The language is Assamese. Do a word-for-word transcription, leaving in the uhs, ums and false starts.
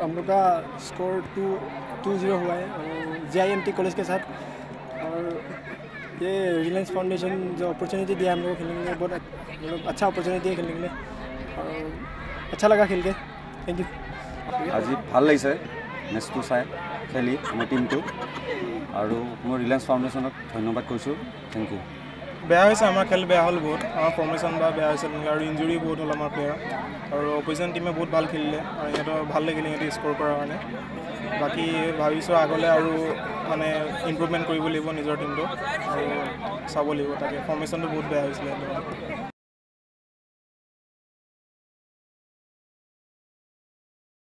हम लोग का स्कोर टू टू जीरो हुआ है G I M T college के साथ। और ये रिलायंस फाउंडेशन जो अपॉर्चुनिटी दिया हम लोग को खेलने के लिए, बहुत मतलब अच्छा अपॉर्चुनिटी है खेलने के लिए और अच्छा लगा खेल के। Thank you. আজি ভাল লাগিছে মেচটো চাই খেলি আমাৰ টিমটো, আৰু মই ৰিলায়েন্স ফাউণ্ডেশ্যনক ধন্যবাদ কৈছোঁ। Thank you. বেয়া হৈছে আমাৰ খেল, বেয়া হ'ল বহুত, আমাৰ ফৰ্মেশ্যন বা বেয়া হৈছে আৰু ইঞ্জুৰি বহুত হ'ল আমাৰ প্লেয়াৰ, আৰু অপজিশ্যন টিমে বহুত ভাল খেলিলে আৰু সিহঁতৰ ভাল লাগিলে সিহঁতে স্ক'ৰ কৰাৰ কাৰণে। বাকী ভাবিছোঁ আগলৈ আৰু মানে ইম্প্ৰুভমেণ্ট কৰিব লাগিব নিজৰ টিমটো আৰু চাব লাগিব, তাকে ফৰ্মেশ্যনটো বহুত বেয়া হৈছিলে।